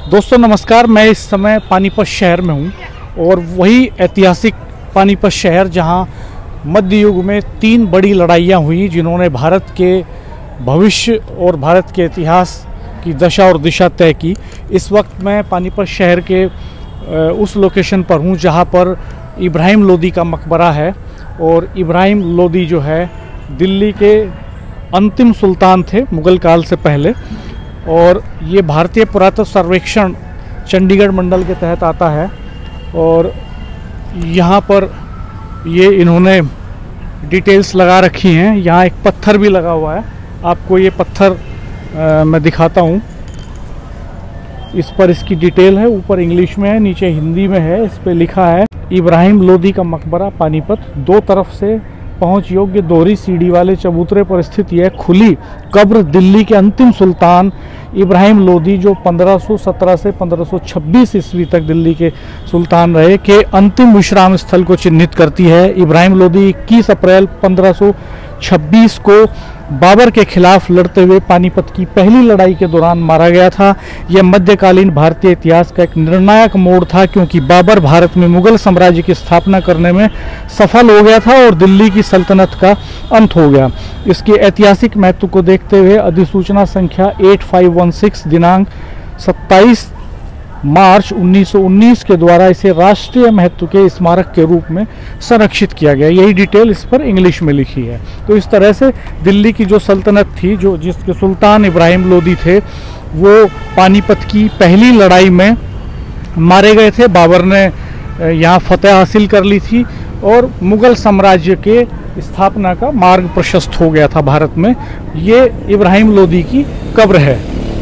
दोस्तों नमस्कार, मैं इस समय पानीपत शहर में हूँ और वही ऐतिहासिक पानीपत शहर जहाँ मध्य युग में 3 बड़ी लड़ाइयाँ हुई जिन्होंने भारत के भविष्य और भारत के इतिहास की दशा और दिशा तय की। इस वक्त मैं पानीपत शहर के उस लोकेशन पर हूँ जहाँ पर इब्राहिम लोदी का मकबरा है। और इब्राहिम लोदी जो है दिल्ली के अंतिम सुल्तान थे मुग़ल काल से पहले, और ये भारतीय पुरातत्व सर्वेक्षण चंडीगढ़ मंडल के तहत आता है। और यहाँ पर ये इन्होंने डिटेल्स लगा रखी हैं। यहाँ एक पत्थर भी लगा हुआ है, आपको ये पत्थर मैं दिखाता हूँ। इस पर इसकी डिटेल है, ऊपर इंग्लिश में है, नीचे हिंदी में है। इस पे लिखा है इब्राहिम लोदी का मकबरा पानीपत, 2 तरफ से पहुंच योग्य दोहरी सीढ़ी वाले चबूतरे पर स्थित यह खुली कब्र दिल्ली के अंतिम सुल्तान इब्राहिम लोदी, जो 1517 से 1526 ईस्वी तक दिल्ली के सुल्तान रहे, के अंतिम विश्राम स्थल को चिन्हित करती है। इब्राहिम लोदी 21 अप्रैल 1526 को बाबर के खिलाफ लड़ते हुए पानीपत की पहली लड़ाई के दौरान मारा गया था। यह मध्यकालीन भारतीय इतिहास का एक निर्णायक मोड़ था, क्योंकि बाबर भारत में मुगल साम्राज्य की स्थापना करने में सफल हो गया था और दिल्ली की सल्तनत का अंत हो गया। इसके ऐतिहासिक महत्व को देखते हुए अधिसूचना संख्या 8516 दिनांक 27 मार्च 1919 के द्वारा इसे राष्ट्रीय महत्व के स्मारक के रूप में संरक्षित किया गया। यही डिटेल इस पर इंग्लिश में लिखी है। तो इस तरह से दिल्ली की जो सल्तनत थी, जो जिसके सुल्तान इब्राहिम लोदी थे, वो पानीपत की पहली लड़ाई में मारे गए थे। बाबर ने यहाँ फतेह हासिल कर ली थी और मुग़ल साम्राज्य के स्थापना का मार्ग प्रशस्त हो गया था भारत में। ये इब्राहिम लोदी की कब्र है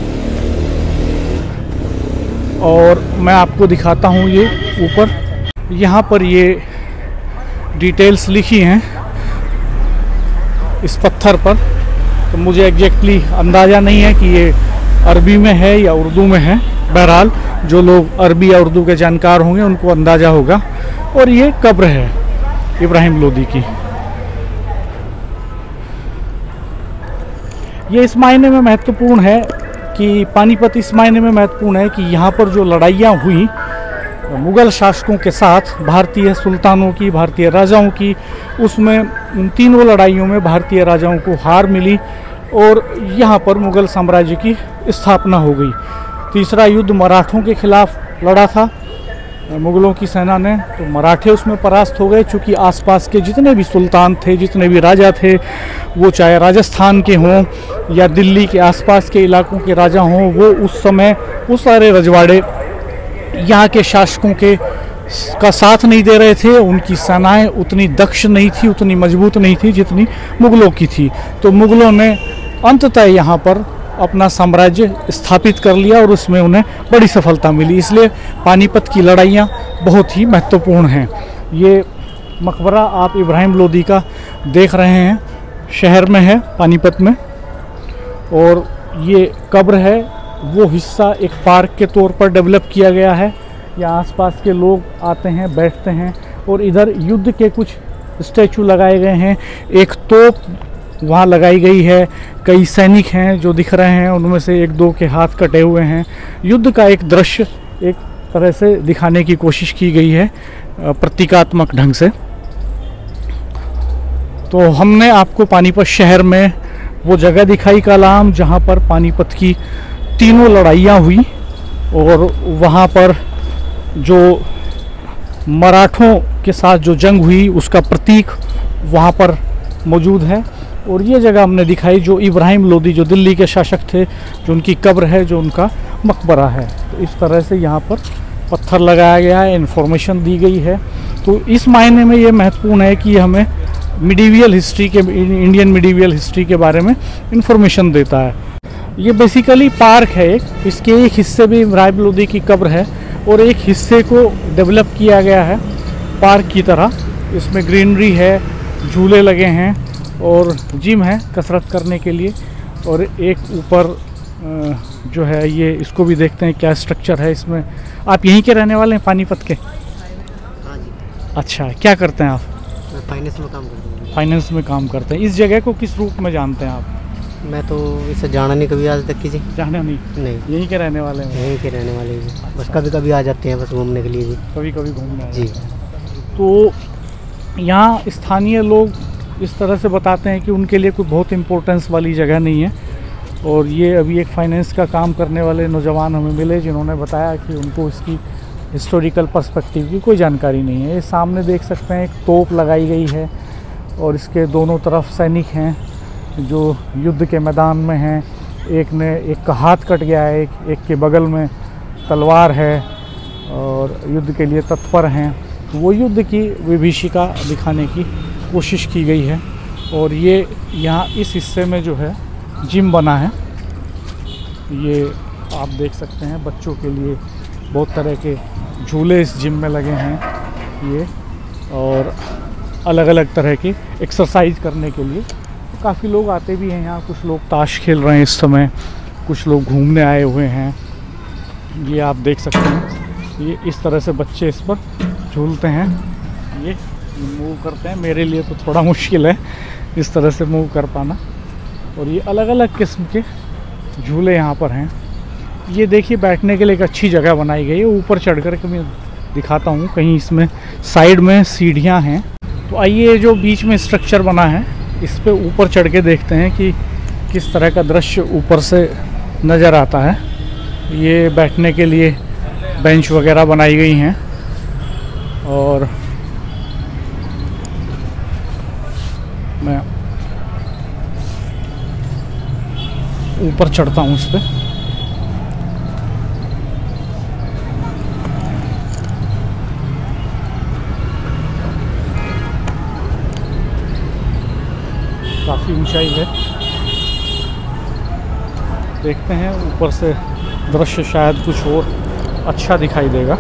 और मैं आपको दिखाता हूँ। ये ऊपर यहाँ पर ये डिटेल्स लिखी हैं इस पत्थर पर, तो मुझे एग्जैक्टली अंदाज़ा नहीं है कि ये अरबी में है या उर्दू में है। बहरहाल जो लोग अरबी या उर्दू के जानकार होंगे उनको अंदाज़ा होगा। और ये कब्र है इब्राहिम लोदी की। ये इस मायने में महत्वपूर्ण है कि पानीपत इस मायने में महत्वपूर्ण है कि यहाँ पर जो लड़ाइयाँ हुई मुग़ल शासकों के साथ, भारतीय सुल्तानों की, भारतीय राजाओं की, उसमें उन तीनों लड़ाइयों में भारतीय राजाओं को हार मिली और यहाँ पर मुग़ल साम्राज्य की स्थापना हो गई। तीसरा युद्ध मराठों के खिलाफ लड़ा था मुग़लों की सेना ने, तो मराठे उसमें परास्त हो गए। चूँकि आसपास के जितने भी सुल्तान थे, जितने भी राजा थे, वो चाहे राजस्थान के हों या दिल्ली के आसपास के इलाकों के राजा हों, वो उस समय वो सारे रजवाड़े यहाँ के शासकों के का साथ नहीं दे रहे थे। उनकी सेनाएं उतनी दक्ष नहीं थी, उतनी मजबूत नहीं थी जितनी मुग़लों की थी। तो मुग़लों ने अंततः यहाँ पर अपना साम्राज्य स्थापित कर लिया और उसमें उन्हें बड़ी सफलता मिली। इसलिए पानीपत की लड़ाइयाँ बहुत ही महत्वपूर्ण हैं। ये मकबरा आप इब्राहिम लोदी का देख रहे हैं, शहर में है पानीपत में। और ये कब्र है, वो हिस्सा एक पार्क के तौर पर डेवलप किया गया है। यहाँ आसपास के लोग आते हैं, बैठते हैं। और इधर युद्ध के कुछ स्टैचू लगाए गए हैं। एक तोप वहाँ लगाई गई है। कई सैनिक हैं जो दिख रहे हैं, उनमें से 1-2 के हाथ कटे हुए हैं। युद्ध का एक दृश्य एक तरह से दिखाने की कोशिश की गई है प्रतीकात्मक ढंग से। तो हमने आपको पानीपत शहर में वो जगह दिखाई कालाम जहाँ पर पानीपत की तीनों लड़ाइयाँ हुई और वहाँ पर जो मराठों के साथ जो जंग हुई उसका प्रतीक वहाँ पर मौजूद है। और ये जगह हमने दिखाई जो इब्राहिम लोदी, जो दिल्ली के शासक थे, जो उनकी कब्र है, जो उनका मकबरा है। तो इस तरह से यहाँ पर पत्थर लगाया गया है, इन्फॉर्मेशन दी गई है। तो इस मायने में ये महत्वपूर्ण है कि हमें मिडीवियल हिस्ट्री के, इंडियन मिडीवियल हिस्ट्री के बारे में इन्फॉर्मेशन देता है। ये बेसिकली पार्क है एक, इसके एक हिस्से में इब्राहिम लोदी की कब्र है और एक हिस्से को डेवलप किया गया है पार्क की तरह। इसमें ग्रीनरी है, झूले लगे हैं और जिम है कसरत करने के लिए। और एक ऊपर जो है ये, इसको भी देखते हैं क्या स्ट्रक्चर है इसमें। आप यहीं के रहने वाले हैं पानीपत के? हाँ जी। अच्छा, क्या करते हैं आप? मैं फाइनेंस में काम करता हूँ। फाइनेंस में काम करते हैं। इस जगह को किस रूप में जानते हैं आप? मैं तो इसे जाना नहीं कभी आज तक किसी। जाना नहीं? नहीं। यहीं के रहने वाले हैं? यहीं के रहने वाले हैं, बस कभी कभी आ जाते हैं बस घूमने के लिए जी। कभी कभी घूमने जी। तो यहाँ स्थानीय लोग इस तरह से बताते हैं कि उनके लिए कोई बहुत इम्पोर्टेंस वाली जगह नहीं है। और ये अभी एक फाइनेंस का काम करने वाले नौजवान हमें मिले जिन्होंने बताया कि उनको इसकी हिस्टोरिकल पर्सपेक्टिव की कोई जानकारी नहीं है। ये सामने देख सकते हैं एक तोप लगाई गई है और इसके दोनों तरफ सैनिक हैं जो युद्ध के मैदान में हैं। एक का हाथ कट गया है, एक के बगल में तलवार है और युद्ध के लिए तत्पर हैं। वो युद्ध की विभीषिका दिखाने की कोशिश की गई है। और ये यहाँ इस हिस्से में जो है जिम बना है, ये आप देख सकते हैं। बच्चों के लिए बहुत तरह के झूले इस जिम में लगे हैं ये, और अलग अलग तरह की एक्सरसाइज करने के लिए काफ़ी लोग आते भी हैं यहाँ। कुछ लोग ताश खेल रहे हैं इस समय, कुछ लोग घूमने आए हुए हैं। ये आप देख सकते हैं, ये इस तरह से बच्चे इस पर झूलते हैं। ये मूव करते हैं, मेरे लिए तो थोड़ा मुश्किल है इस तरह से मूव कर पाना। और ये अलग अलग किस्म के झूले यहाँ पर हैं। ये देखिए बैठने के लिए एक अच्छी जगह बनाई गई है। ऊपर चढ़ कर के मैं दिखाता हूँ, कहीं इसमें साइड में सीढ़ियाँ हैं। तो आइए जो बीच में स्ट्रक्चर बना है इस पे ऊपर चढ़ के देखते हैं कि किस तरह का दृश्य ऊपर से नज़र आता है। ये बैठने के लिए बेंच वगैरह बनाई गई हैं और मैं ऊपर चढ़ता हूँ इस पे। काफ़ी ऊंचाई है, देखते हैं ऊपर से दृश्य शायद कुछ और अच्छा दिखाई देगा।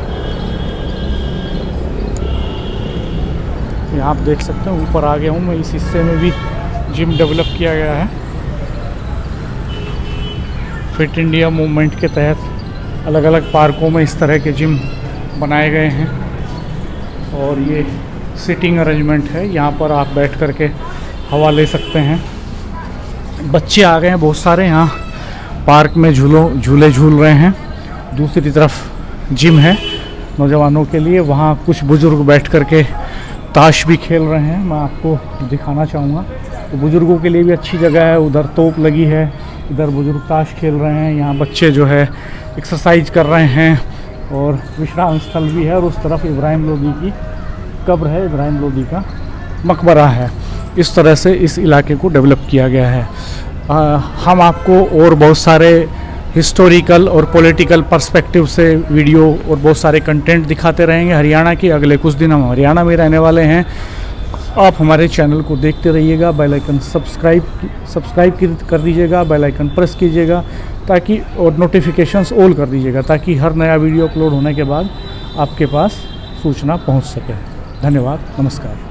यहाँ आप देख सकते हैं ऊपर आ गया हूँ मैं। इस हिस्से में भी जिम डेवलप किया गया है। फिट इंडिया मूवमेंट के तहत अलग अलग पार्कों में इस तरह के जिम बनाए गए हैं। और ये सिटिंग अरेंजमेंट है, यहाँ पर आप बैठ कर के हवा ले सकते हैं। बच्चे आ गए हैं बहुत सारे यहाँ पार्क में, झूले झूल रहे हैं। दूसरी तरफ जिम है नौजवानों के लिए, वहाँ कुछ बुज़ुर्ग बैठ कर के ताश भी खेल रहे हैं। मैं आपको दिखाना चाहूँगा। तो बुज़ुर्गों के लिए भी अच्छी जगह है। उधर तोप लगी है, इधर बुज़ुर्ग ताश खेल रहे हैं, यहाँ बच्चे जो है एक्सरसाइज कर रहे हैं। और विश्राम स्थल भी है और उस तरफ इब्राहिम लोदी की कब्र है, इब्राहिम लोदी का मकबरा है। इस तरह से इस इलाके को डेवलप किया गया है। हम आपको और बहुत सारे हिस्टोरिकल और पॉलिटिकल पर्सपेक्टिव से वीडियो और बहुत सारे कंटेंट दिखाते रहेंगे हरियाणा के। अगले कुछ दिन हम हरियाणा में रहने वाले हैं। आप हमारे चैनल को देखते रहिएगा। बेल आइकन सब्सक्राइब कर दीजिएगा, बेल आइकन प्रेस कीजिएगा ताकि, और नोटिफिकेशंस ऑल कर दीजिएगा ताकि हर नया वीडियो अपलोड होने के बाद आपके पास सूचना पहुंच सके। धन्यवाद, नमस्कार।